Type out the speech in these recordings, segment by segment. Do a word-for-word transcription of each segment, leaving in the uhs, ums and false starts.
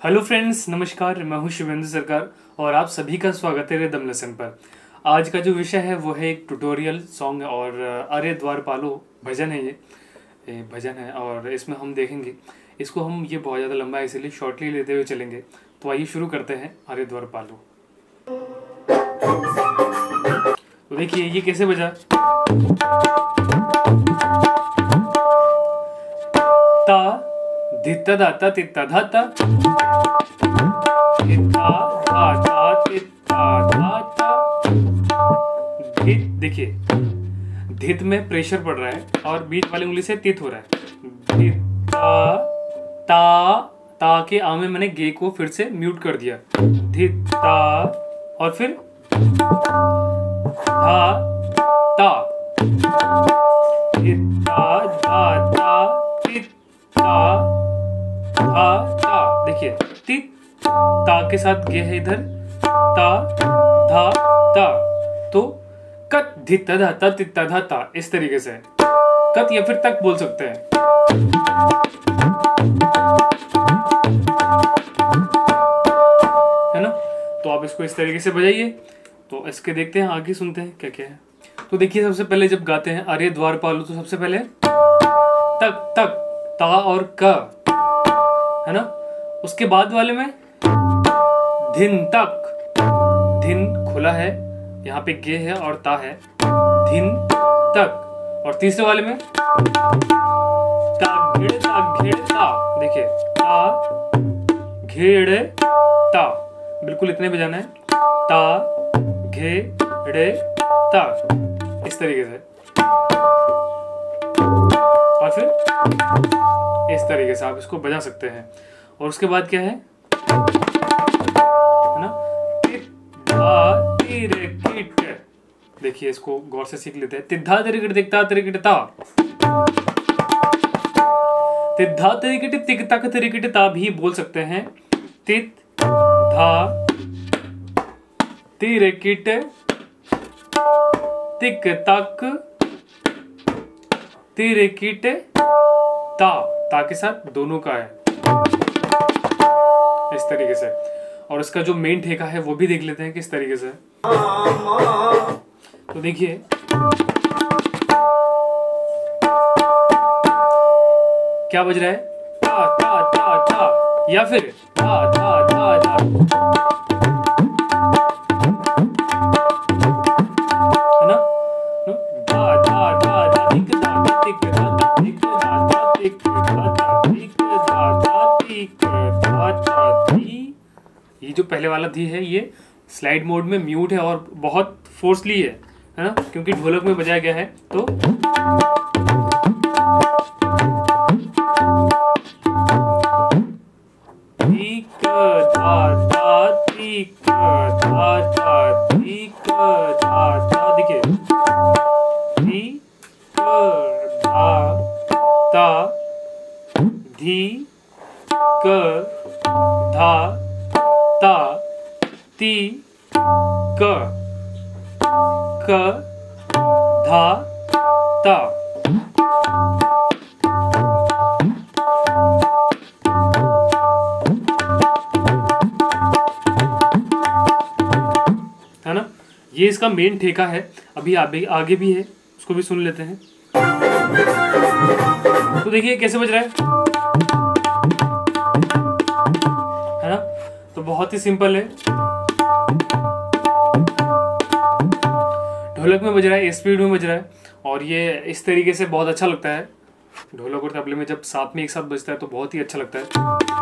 Hello friends, नमस्कार। मैं हूं शिवेंद्र सरकार और आप सभी का स्वागत है रिदम लेसन पर। आज का जो विषय है वो है एक ट्यूटोरियल सॉन्ग और अरे द्वारपालो भजन है। ये, ये भजन है और इसमें हम देखेंगे इसको। हम ये बहुत ज़्यादा लंबा है इसलिए शॉर्टली लेते हुए चलेंगे। तो आइए शुरू करते हैं अरे द्वारपालो। तो देखिए ये कैसे बजा। ता धित्ता दाता तित्ता धाता तित्ता धाता तित्ता धाता धित। देखिए धित में प्रेशर पड़ रहा है और बीच वाली उंगली से तित हो रहा है। धित्ता ता ता के आ में मैंने गे को फिर से म्यूट कर दिया। धित्ता और फिर धा ता धित्ता धाता तित्ता धा ता। देखिए तित ता के साथ गे है इधर, ता धा ता। तो कत धित्ता धाता तित्ता धा ता, इस तरीके से कत या फिर तक बोल सकते हैं, है ना। तो आप इसको इस तरीके से बजाइए। तो इसके देखते हैं, आगे सुनते हैं क्या क्या है। तो देखिए सबसे पहले जब गाते हैं अरे द्वारपालो तो सबसे पहले तक तक ता और क, है ना। उसके बाद वाले में धिन तक, धिन खुला है, यहाँ पे गे है और ता है, धिन तक। और तीसरे वाले में ता घेड़ ता घेड़ ता। देखिए ता घेड़ ता, बिल्कुल इतने बजाना है। ता घेड़े ता, इस तरीके से। और फिर इस तरीके से आप इसको बजा सकते हैं। और उसके बाद क्या है, है ना, तिद्धा तिरे किट। देखिए इसको गौर से सीख लेते हैं। तिद्धा तिरे किट तिक्ता तिरे किट ता, तिद्धा तिरे किट तिक तक तिरे किट ता भी बोल सकते हैं। तित धा तिरे किट तिक तक तिरे किट ता, ता के साथ दोनों का है, इस तरीके से। और इसका जो मेन ठेका है वो भी देख लेते हैं किस तरीके से। तो देखिए क्या बज रहा है, ता ता ता ता या फिर ता ता ता ता, है ना। धा धा धा धा तिक धा धा तिक धा धा तिक धा धा तिक धा धा तिक धा धा तिक धा धा धी। ये जो पहले वाला धी है ये स्लाइड मोड में म्यूट है और बहुत फोर्सली है, है ना, क्योंकि ढोलक में बजाया गया है। तो तिक धा धा तिक धा धा तिक धा धा। देखिए धी धा ता धी क धा ता ती क क धा ता। है ना, ये इसका मेन ठेका है। अभी आगे आगे भी है, उसको भी सुन लेते हैं। तो देखिए कैसे बज रहा है, है ना। तो बहुत ही सिंपल है, ढोलक में बज रहा है, स्पीड में बज रहा है और ये इस तरीके से बहुत अच्छा लगता है। ढोलक और तबले में जब साथ में एक साथ बजता है तो बहुत ही अच्छा लगता है।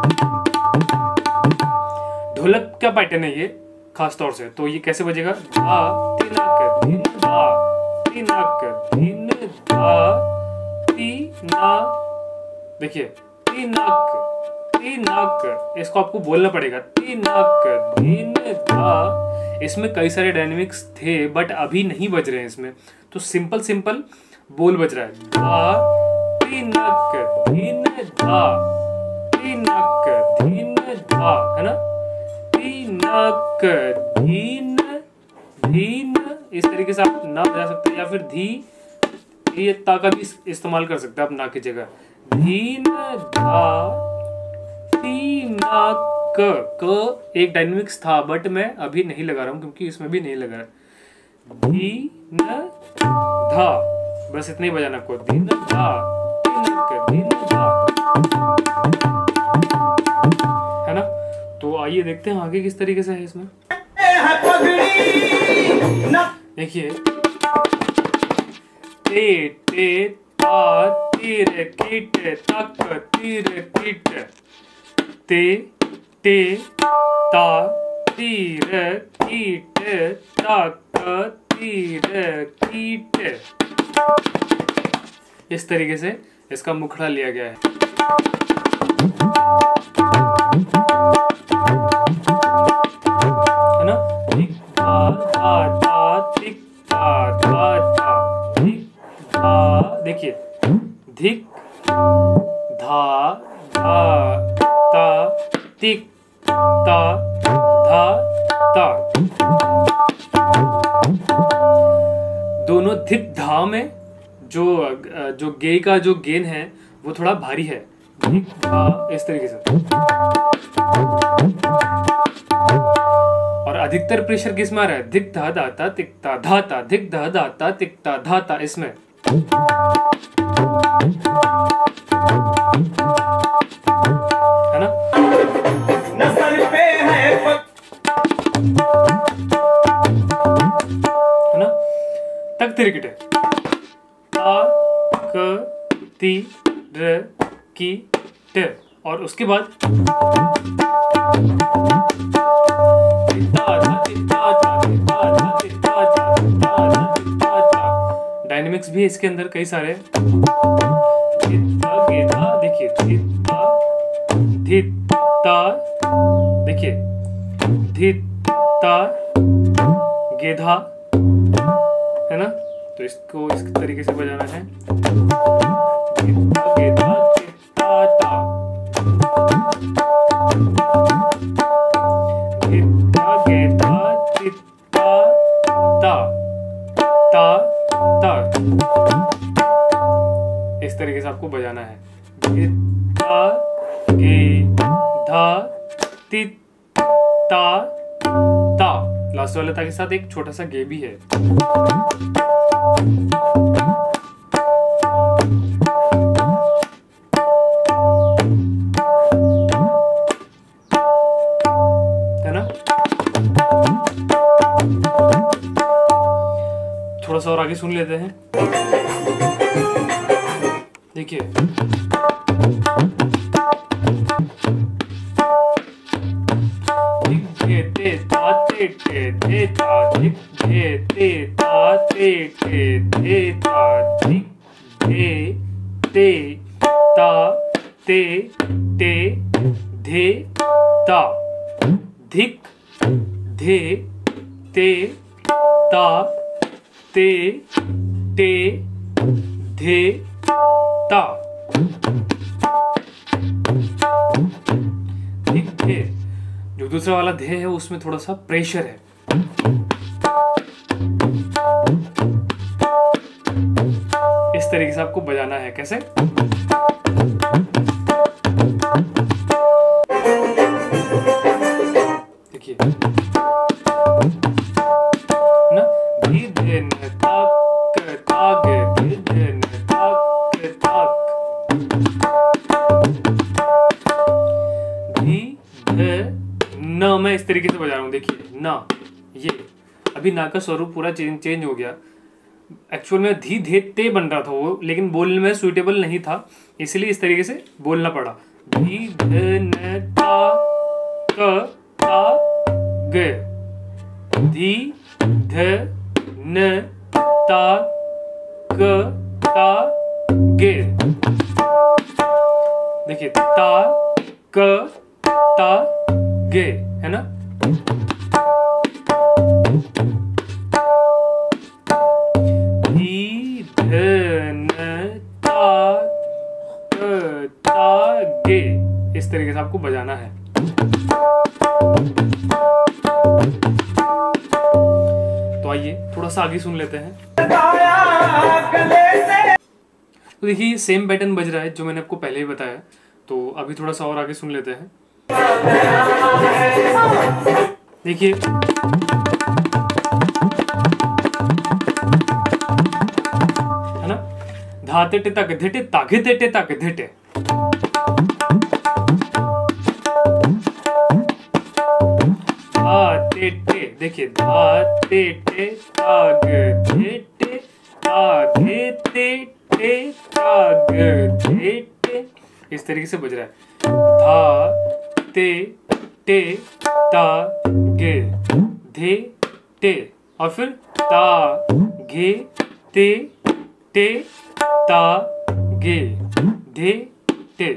ढोलक का पैटर्न है ये खास तौर से। तो ये कैसे बजेगा, धा तिनक धिन धा तिनक धिन धा तिना। देखिए तिनक तिनक, इसको आपको बोलना पड़ेगा, तिनक धिन धा। इसमें कई सारे डायनेमिक्स थे बट अभी नहीं बज रहे हैं इसमें। तो सिंपल सिंपल बोल बज रहा है, धा तिनक धिन धा तिनक धिन धा, है ना। तिनक धीन धीन, इस तरीके से आप ना बजा सकते हैं। या फिर धी, ये ता का भी इस्तेमाल कर सकते हैं आप ना की जगह। धीन धा तीनक क क एक डायनेमिक्स था बट मैं अभी नहीं लगा रहा हूँ क्योंकि इसमें भी नहीं लगा रहा। धी न धा, बस इतना ही बजाना आपको। धी न धा, धी न धा, है ना। तो आइए देखते हैं आगे किस तरीके से है इसमें। देखिए ते ते ता तीर कीट तक तीर कीट, ते ते ता तीर कीट तक तीर कीट। इस तरीके से इसका मुखड़ा लिया गया है। है ना। धिक धा धा धा धिक धा धा धा धिक धा, देखिए धिक धा धा ता तिक ता धा ता। दोनों धिक धा में जो जो गे का जो गेन है वो थोड़ा भारी है। धिक धा इस तरीके से, और अधिकतर प्रेशर किस में आ रहा है? धिक धा दाता तिकता धाता, धिक धा दाता तिकता धाता, इसमें। है ना। है ना। तक तिरकिट है। ता क ती र की ट, और उसके बाद डायनेमिक्स भी इसके अंदर कई सारे। देखिए धिता, देखिए धिता गेधा, है ना। तो इसको इस तरीके से बजाना है। धिता गेधा धिता ता, धिता गेधा धिता ता ता ता, इस तरीके से आपको बजाना है। धिता गे धा तित ता ता, लास्ट वाले ता के साथ एक छोटा सा गे भी है। है ना। थोड़ा सा और आगे सुन लेते हैं। देखिए ते ता ते ते ते ता धिक धे ते ता ते ते धे ता धिक धे ते ता ते ते धे ता, धिक धे ते ता ते ते धे ता, धिक धे। जो दूसरा वाला धे है उसमें थोड़ा सा प्रेशर है। इस तरीके से आपको बजाना है। कैसे? देखिए ना, धी धे न ताक ताक धी धे न ताक ताक, धी ध न मैं इस तरीके से बजा रहा हूँ। देखिए ना, ये अभी ना का स्वरूप पूरा चेंज चेंज हो गया। एक्चुअल में धी धे ते बन रहा था वो, लेकिन बोलने में सुइटेबल नहीं था, इसलिए इस तरीके से बोलना पड़ा। धी ध न ता क ता ग, धी ध न ता क ता गे। देखिए ता क ता गे, है ना। धी ध न ता क ता गे, इस तरीके से आपको बजाना है। तो आइए थोड़ा सा आगे सुन लेते हैं। तो देखिए सेम पैटर्न बज रहा है जो मैंने आपको पहले ही बताया। तो अभी थोड़ा सा और आगे सुन लेते हैं। देखिए है ना, धा टेटे तक धिटे ताघे टेटे तक धिटे। धा टेटे, देखिए धा टेटे ताग धिटे ताघे टेटे ताग धिटे, इस तरीके से बज रहा है। धा ते टे ता गे धे टे, और फिर ता गे ते टे ता गे धे टे।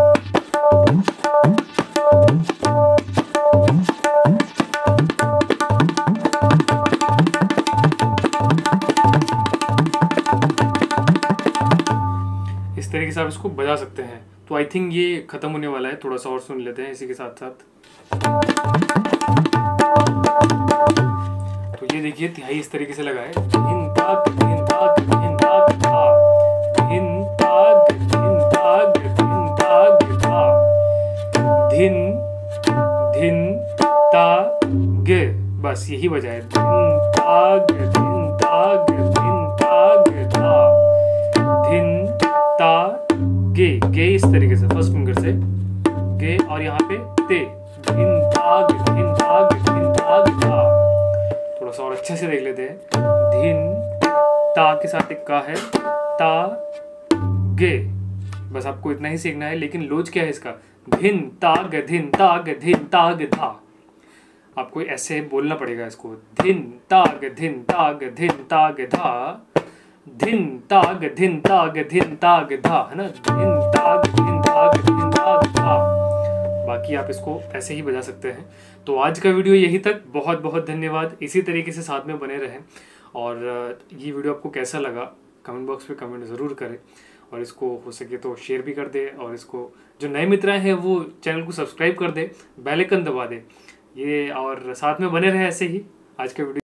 इस तरीके से आप इसको बजा सकते हैं। तो आई थिंक ये खत्म होने वाला है, थोड़ा सा और सुन लेते हैं इसी के साथ साथ। तो ये देखिए तिहाई इस तरीके से लगा है, धिन ताक धिन ताक धिन ताक धा, धिन ताक धिन ताक धिन ताक धा, धिन धिन ता गे, बस यही वजह है। धिन ताक धिन ताक धिन ताक धा, धिन ता गे, गे इस तरीके से फर्स्ट फिंगर से गे, और यहाँ पे ते, धिन ताग धिन ताग धिन ताग धा। थोड़ा सा और अच्छे से देख लेते हैं। धिन ता के साथ एक का है, ता गे, बस आपको इतना ही सीखना है। लेकिन लोज क्या है इसका, धिन ताग धिन ताग धिन ताग धा, आपको ऐसे बोलना पड़ेगा इसको, धिन ताग धिन ताग धिन ताग धा, धिन ताग धिन ताग धिन ताग धा, है ना, धिन ताग धिन ताग धिन ताग धा। बाकी आप इसको ऐसे ही बजा सकते हैं। तो आज का वीडियो यही तक, बहुत बहुत धन्यवाद। इसी तरीके से साथ में बने रहें, और ये वीडियो आपको कैसा लगा कमेंट बॉक्स पे कमेंट ज़रूर करें, और इसको हो सके तो शेयर भी कर दे, और इसको जो नए मित्र हैं वो चैनल को सब्सक्राइब कर दे, बेल आइकन दबा दे ये, और साथ में बने रहे ऐसे ही। आज का वीडियो